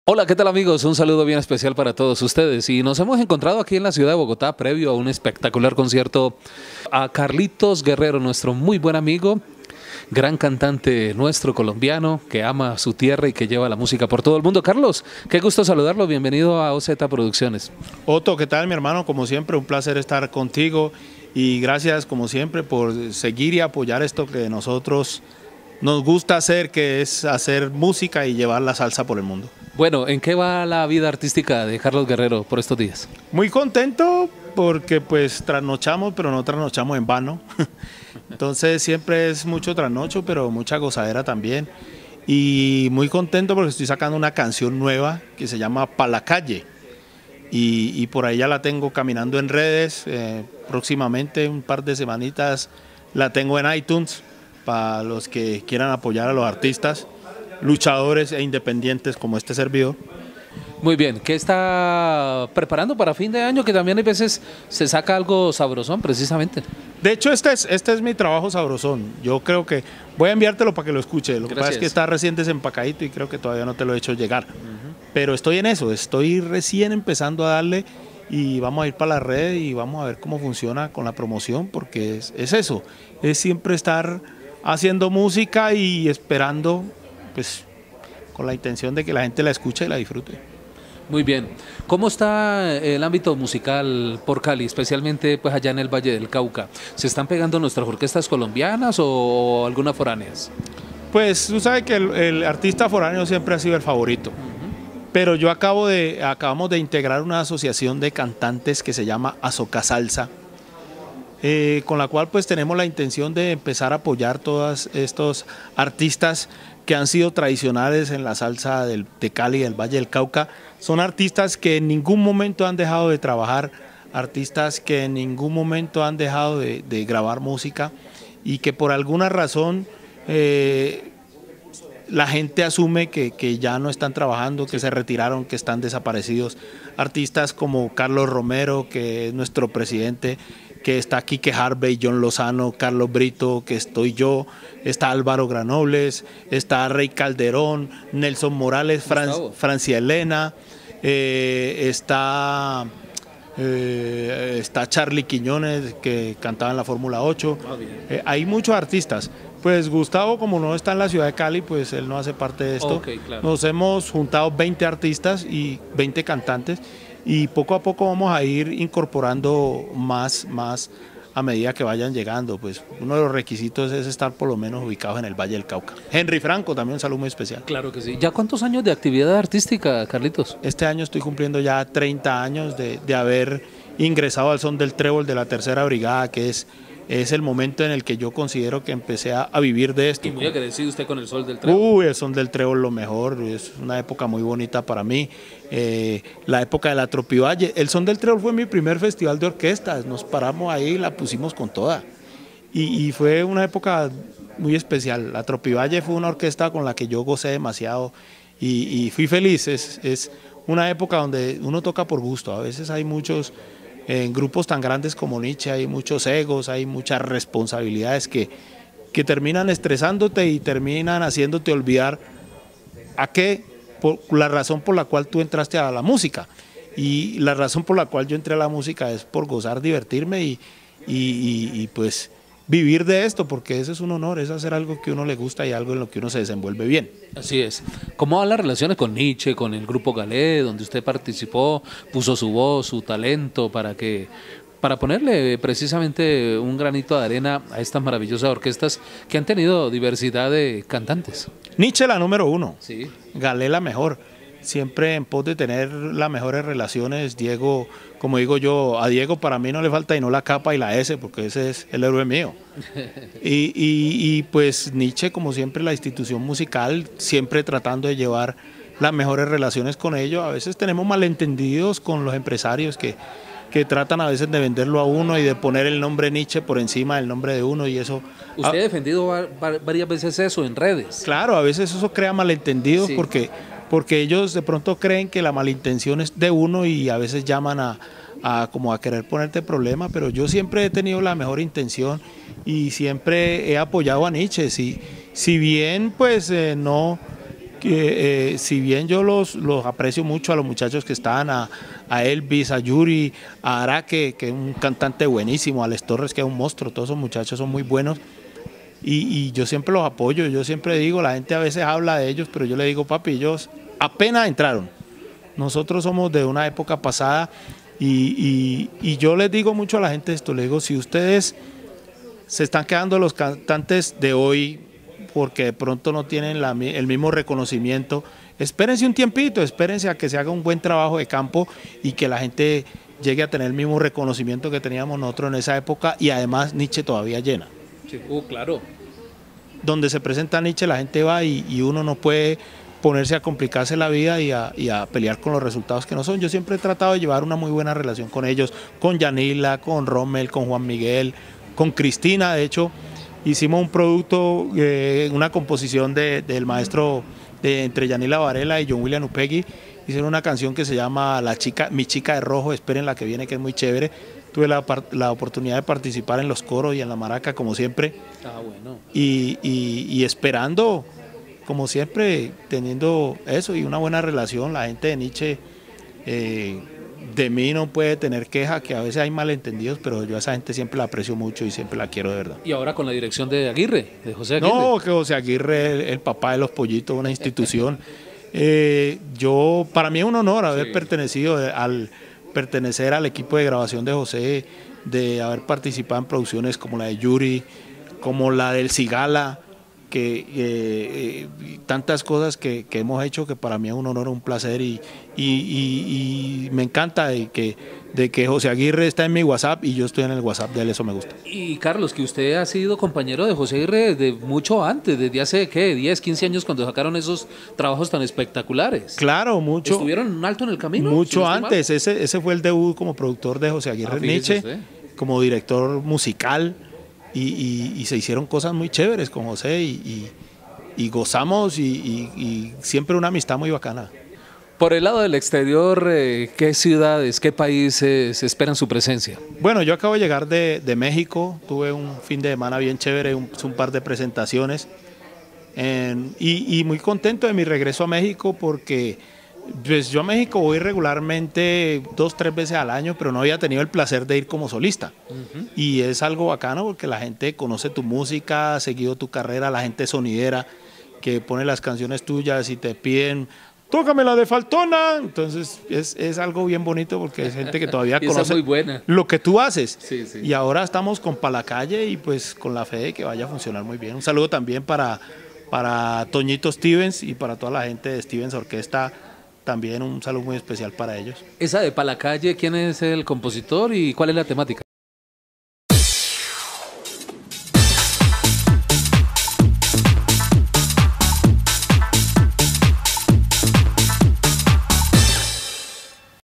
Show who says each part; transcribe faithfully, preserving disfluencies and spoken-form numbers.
Speaker 1: Hola, ¿qué tal amigos? Un saludo bien especial para todos ustedes y nos hemos encontrado aquí en la ciudad de Bogotá previo a un espectacular concierto a Carlitos Guerrero, nuestro muy buen amigo, gran cantante nuestro colombiano que ama su tierra y que lleva la música por todo el mundo. Carlos, qué gusto saludarlo, bienvenido a O Z Producciones.
Speaker 2: Otto, ¿qué tal mi hermano? Como siempre, un placer estar contigo y gracias como siempre por seguir y apoyar esto que nosotros nos gusta hacer, que es hacer música y llevar la salsa por el mundo.
Speaker 1: Bueno, ¿en qué va la vida artística de Carlos Guerrero por estos días?
Speaker 2: Muy contento porque pues trasnochamos, pero no trasnochamos en vano. Entonces siempre es mucho trasnocho, pero mucha gozadera también. Y muy contento porque estoy sacando una canción nueva que se llama Pa' la calle. Y, y por ahí ya la tengo caminando en redes. Eh, próximamente, un par de semanitas, la tengo en iTunes para los que quieran apoyar a los artistas, luchadores e independientes como este servidor.
Speaker 1: Muy bien, ¿qué está preparando para fin de año? Que también hay veces se saca algo sabrosón precisamente.
Speaker 2: De hecho, este es, este es mi trabajo sabrosón. Yo creo que voy a enviártelo para que lo escuche. Lo que pasa es que está recién desempacadito y creo que todavía no te lo he hecho llegar. Uh-huh. Pero estoy en eso, estoy recién empezando a darle y vamos a ir para la red y vamos a ver cómo funciona con la promoción, porque es, es eso, es siempre estar haciendo música y esperando, pues, con la intención de que la gente la escuche y la disfrute.
Speaker 1: Muy bien. ¿Cómo está el ámbito musical por Cali, especialmente pues allá en el Valle del Cauca? ¿Se están pegando nuestras orquestas colombianas o algunas foráneas?
Speaker 2: Pues tú sabes que el, el artista foráneo siempre ha sido el favorito. Uh-huh. Pero yo acabo de, acabamos de integrar una asociación de cantantes que se llama Azoka Salsa, eh, con la cual pues tenemos la intención de empezar a apoyar todos estos artistas que han sido tradicionales en la salsa del, de Cali y del Valle del Cauca. Son artistas que en ningún momento han dejado de trabajar, artistas que en ningún momento han dejado de, de grabar música y que por alguna razón eh, la gente asume que, que ya no están trabajando, que se retiraron, que están desaparecidos. Artistas como Carlos Romero, que es nuestro presidente, que está Quique Harvey, John Lozano, Carlos Brito, que estoy yo, está Álvaro Granobles, está Rey Calderón, Nelson Morales, Fran, Francia Elena, eh, está, eh, está Charly Quiñones, que cantaba en la Fórmula ocho. Ah, eh, hay muchos artistas. Pues Gustavo, como no está en la ciudad de Cali, pues él no hace parte de esto. Okay, claro. Nos hemos juntado veinte artistas y veinte cantantes y poco a poco vamos a ir incorporando más, más a medida que vayan llegando. Pues uno de los requisitos es estar por lo menos ubicados en el Valle del Cauca. Henry Franco también un saludo muy especial.
Speaker 1: Claro que sí. ¿Ya cuántos años de actividad artística, Carlitos?
Speaker 2: Este año estoy cumpliendo ya treinta años de, de haber ingresado al Son del Trébol de la Tercera Brigada, que es es el momento en el que yo considero que empecé a, a vivir de esto.
Speaker 1: Y muy agradecido usted con el Son del Trébol.
Speaker 2: Uy, el Son del Trébol lo mejor, es una época muy bonita para mí. Eh, la época de la Tropivalle, el Son del Trébol fue mi primer festival de orquestas, nos paramos ahí y la pusimos con toda. Y, y fue una época muy especial. La Tropivalle fue una orquesta con la que yo gocé demasiado y, y fui feliz. Es, es una época donde uno toca por gusto, a veces hay muchos... En grupos tan grandes como Nietzsche hay muchos egos, hay muchas responsabilidades que, que terminan estresándote y terminan haciéndote olvidar a qué, por, la razón por la cual tú entraste a la música. Y la razón por la cual yo entré a la música es por gozar, divertirme y, y, y, y pues vivir de esto, porque eso es un honor, es hacer algo que a uno le gusta y algo en lo que uno se desenvuelve bien.
Speaker 1: Así es. ¿Cómo van las relaciones con Nietzsche, con el Grupo Galé, donde usted participó, puso su voz, su talento para que para ponerle precisamente un granito de arena a estas maravillosas orquestas que han tenido diversidad de cantantes?
Speaker 2: Nietzsche la número uno,
Speaker 1: sí.
Speaker 2: Galé la mejor. Siempre en pos de tener las mejores relaciones. Diego, como digo yo, a Diego para mí no le falta y no la capa y la S, porque ese es el héroe mío. Y, y, y pues Nietzsche, como siempre, la institución musical, siempre tratando de llevar las mejores relaciones con ellos. A veces tenemos malentendidos con los empresarios que, que tratan a veces de venderlo a uno y de poner el nombre Nietzsche por encima del nombre de uno y eso...
Speaker 1: ¿Usted ha defendido varias veces eso en redes?
Speaker 2: Claro, a veces eso crea malentendidos, sí. porque... porque ellos de pronto creen que la malintención es de uno y a veces llaman a, a como a querer ponerte problema, pero yo siempre he tenido la mejor intención y siempre he apoyado a Nietzsche. Si, si bien pues eh, no, que eh, si bien yo los, los aprecio mucho a los muchachos que están, a, a Elvis, a Yuri, a Araque, que es un cantante buenísimo, a Les Torres, que es un monstruo, todos esos muchachos son muy buenos. Y, y yo siempre los apoyo, yo siempre digo, la gente a veces habla de ellos, pero yo le digo, papi, ellos apenas entraron. Nosotros somos de una época pasada y, y, y yo les digo mucho a la gente esto, les digo, si ustedes se están quedando los cantantes de hoy porque de pronto no tienen la, el mismo reconocimiento, espérense un tiempito, espérense a que se haga un buen trabajo de campo y que la gente llegue a tener el mismo reconocimiento que teníamos nosotros en esa época y además Nietzsche todavía llena.
Speaker 1: Sí, uh, claro.
Speaker 2: Donde se presenta Nietzsche la gente va y, y uno no puede ponerse a complicarse la vida y a, y a pelear con los resultados que no son. Yo siempre he tratado de llevar una muy buena relación con ellos, con Yanila, con Rommel, con Juan Miguel, con Cristina. De hecho, hicimos un producto, eh, una composición de, del maestro de, entre Yanila Varela y John William Upegui. Hicieron una canción que se llama La chica, Mi chica de rojo, esperen la que viene, que es muy chévere. Tuve la, la oportunidad de participar en los coros y en la maraca, como siempre.
Speaker 1: Ah, bueno.
Speaker 2: Y, y, y esperando, como siempre, teniendo eso y una buena relación. La gente de Nietzsche, eh, de mí no puede tener queja, que a veces hay malentendidos, pero yo a esa gente siempre la aprecio mucho y siempre la quiero de verdad.
Speaker 1: Y ahora con la dirección de Aguirre, de José Aguirre.
Speaker 2: No, que José Aguirre, el, el papá de los pollitos, una institución. eh, yo, para mí es un honor haber sí. pertenecido al... pertenecer al equipo de grabación de José, de haber participado en producciones como la de Yuri, como la del Cigala, que eh, eh, tantas cosas que, que hemos hecho que para mí es un honor, un placer y, y, y, y me encanta de que, de que José Aguirre está en mi WhatsApp y yo estoy en el WhatsApp de él, eso me gusta.
Speaker 1: Y Carlos, que usted ha sido compañero de José Aguirre de mucho antes, desde hace, ¿qué? diez, quince años cuando sacaron esos trabajos tan espectaculares.
Speaker 2: Claro, mucho.
Speaker 1: ¿Estuvieron alto en el camino?
Speaker 2: Mucho si no antes, ese, ese fue el debut como productor de José Aguirre ah, Nietzsche, usted. Como director musical. Y, y, y se hicieron cosas muy chéveres con José y, y, y gozamos y, y, y siempre una amistad muy bacana.
Speaker 1: Por el lado del exterior, eh, ¿qué ciudades, qué países esperan su presencia?
Speaker 2: Bueno, yo acabo de llegar de, de México, tuve un fin de semana bien chévere, un, un par de presentaciones en, y, y muy contento de mi regreso a México porque pues yo a México voy regularmente dos, tres veces al año, pero no había tenido el placer de ir como solista. Uh-huh. Y es algo bacano porque la gente conoce tu música, ha seguido tu carrera, la gente sonidera que pone las canciones tuyas y te piden, tócame la de Faltona. Entonces es, es algo bien bonito porque es gente que todavía conoce
Speaker 1: muy buena.
Speaker 2: Lo que tú haces.
Speaker 1: Sí, sí.
Speaker 2: Y ahora estamos con Pa' la Calle y pues con la fe de que vaya a funcionar muy bien. Un saludo también para, para Toñito Stevens y para toda la gente de Stevens Orquesta. También un saludo muy especial para ellos.
Speaker 1: Esa de Pa' la Calle, ¿quién es el compositor y cuál es la temática?